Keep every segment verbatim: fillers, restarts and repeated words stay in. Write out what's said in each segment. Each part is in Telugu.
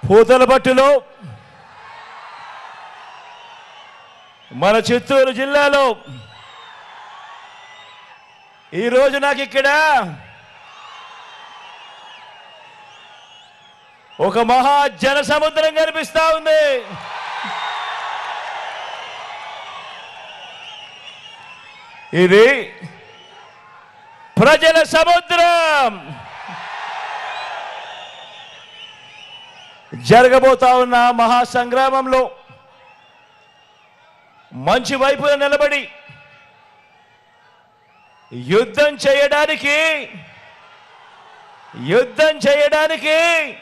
పూతలపట్టులో మన చిత్తూరు జిల్లాలో ఈరోజు నాకు ఇక్కడ ఒక మహా జన సముద్రం కనిపిస్తా ఉంది. ఇది ప్రజల సముద్రం. జరగబోతా ఉన్న మహాసంగ్రామంలో మంచి వైపున నిలబడి యుద్ధం చేయడానికి యుద్ధం చేయడానికి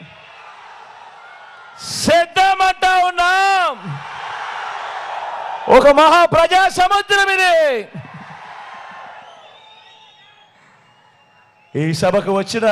సిద్ధమంటా ఉన్నాం. ఒక మహా ప్రజా సముద్రం ఇది. ఈ సభకు వచ్చిన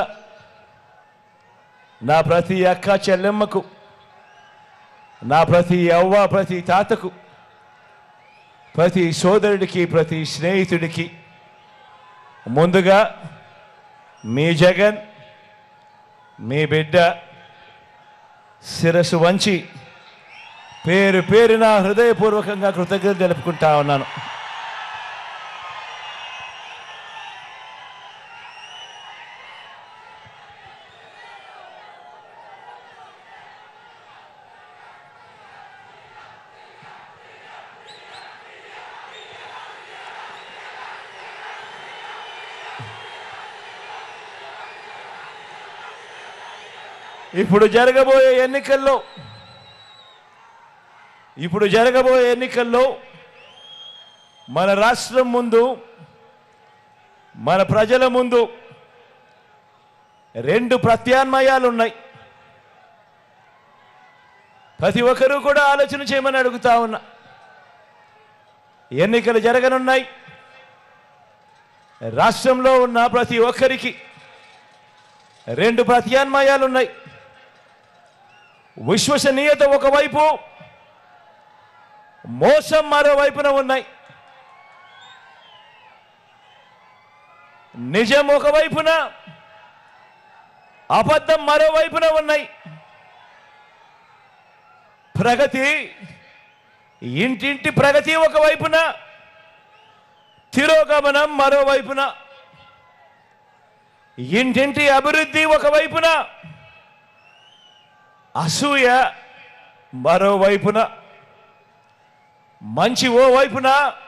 నా ప్రతి అక్క చెల్లెమ్మకు, నా ప్రతి అవ్వ ప్రతి తాతకు, ప్రతి సోదరుడికి, ప్రతి స్నేహితుడికి ముందుగా మీ జగన్, మీ బిడ్డ శిరస్సు వంచి పేరు పేరున హృదయపూర్వకంగా కృతజ్ఞతలు తెలుపుకుంటా ఉన్నాను. ఇప్పుడు జరగబోయే ఎన్నికల్లో ఇప్పుడు జరగబోయే ఎన్నికల్లో మన రాష్ట్రం ముందు, మన ప్రజల ముందు రెండు ప్రత్యామ్నాయాలు ఉన్నాయి. ప్రతి ఒక్కరూ కూడా ఆలోచన చేయమని అడుగుతా ఉన్నా. ఎన్నికలు జరగనున్నాయి. రాష్ట్రంలో ఉన్న ప్రతి ఒక్కరికి రెండు ప్రత్యామ్నాయాలు ఉన్నాయి. విశ్వసనీయత ఒకవైపు, మోసం మరోవైపున ఉన్నాయి. నిజం ఒకవైపున, అబద్ధం మరోవైపున ఉన్నాయి. ప్రగతి, ఇంటింటి ప్రగతి ఒకవైపున, తిరోగమనం మరోవైపున. ఇంటింటి అభివృద్ధి ఒకవైపున, అసూయ మరోవైపున. మంచి ఓ వైపున,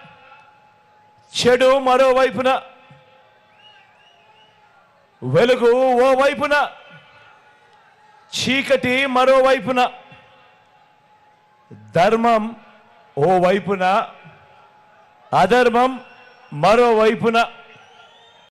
చెడు మరోవైపున. వెలుగు ఓ వైపున, చీకటి మరోవైపున. ధర్మం ఓ వైపున, అధర్మం మరోవైపున.